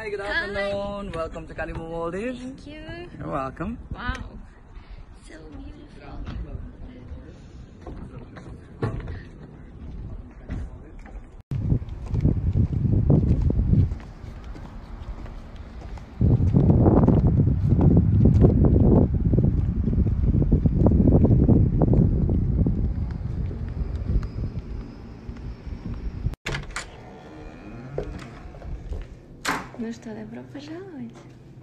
Hi, good afternoon. Welcome to Kalimu Maldives. Thank you. You're welcome. Wow. So beautiful. Ну что, добро пожаловать.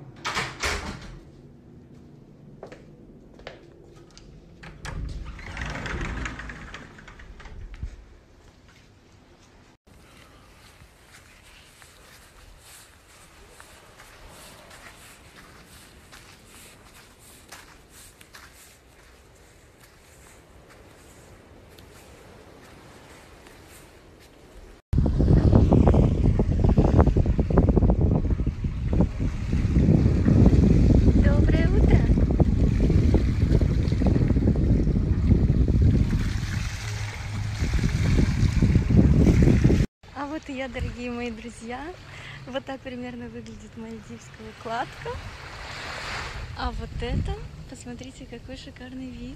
Доброе утро. А вот и я, дорогие мои друзья. Вот так примерно выглядит мальдивская кладка. А вот это, посмотрите, какой шикарный вид.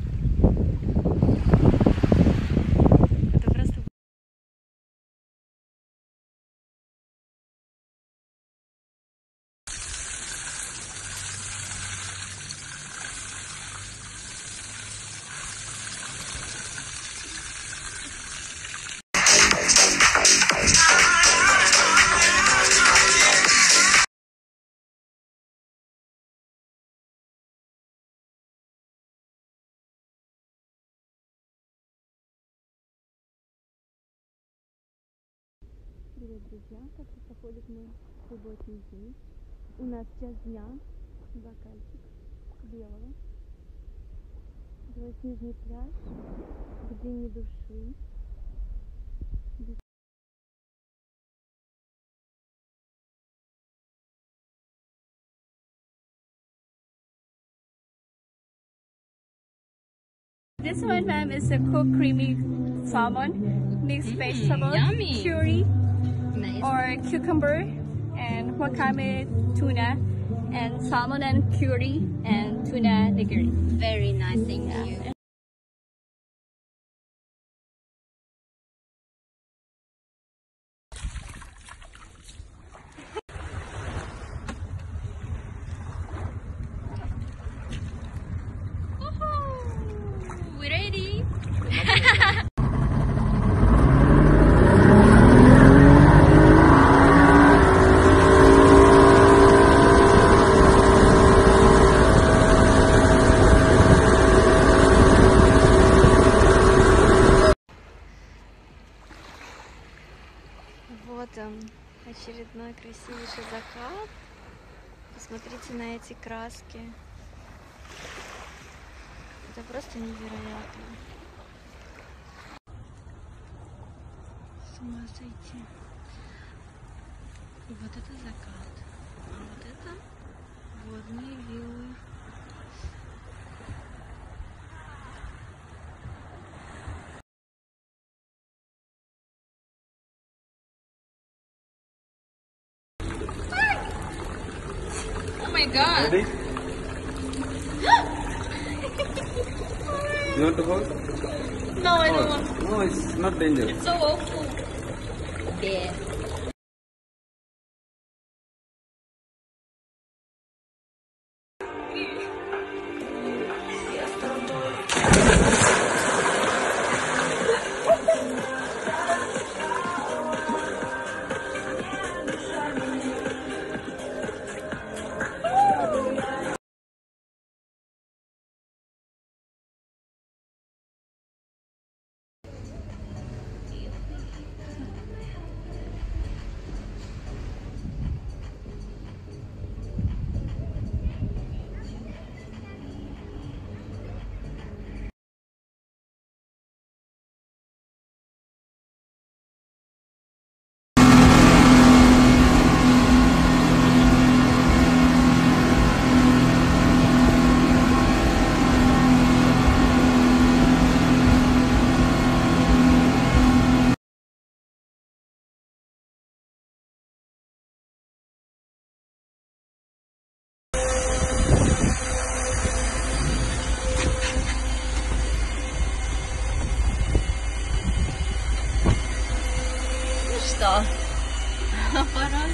Это просто... Привет, друзья! Как проходит мой субботний день? У нас час дня, бокальчик белого, белоснежный пляж, где ни души. This one, ma'am, is a cooked creamy salmon, mixed vegetable, yummy. curry, Nice. or cucumber, and wakame tuna, and salmon and curry, and tuna nigiri. Very nice, thank you. We ready? Вот он, очередной красивейший закат. Посмотрите на эти краски. Это просто невероятно. С ума сойти. И вот это закат. А вот это водные виллы. Oh my god. Ready? You want to hold? No, I don't want. No, it's not dangerous. It's so awful. Yeah. что? Аппарат.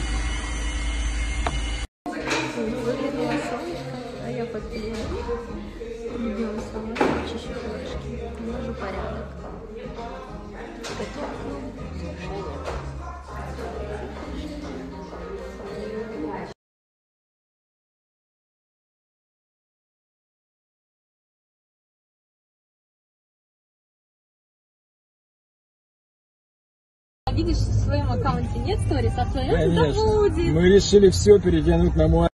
Выглянуло солнышко, а я попила. Любила солнышко, чищу крышки, навожу порядок. Готовлю. Видишь, в своем аккаунте нет сторис, а в твоем Конечно. забудет. Мы решили все перетянуть на мой.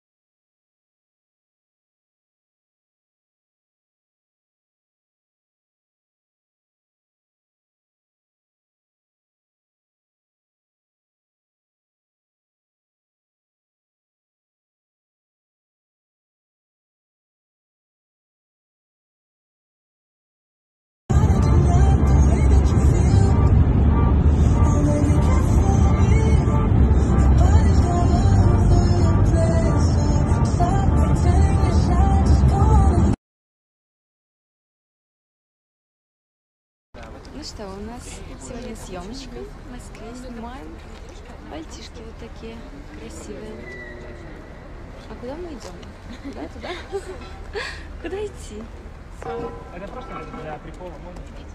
Ну что, у нас сегодня съемочка в Москве, снимаем. Пальтишки вот такие красивые. А куда мы идем? Куда? Туда? Куда идти? Это просто для прикола можно.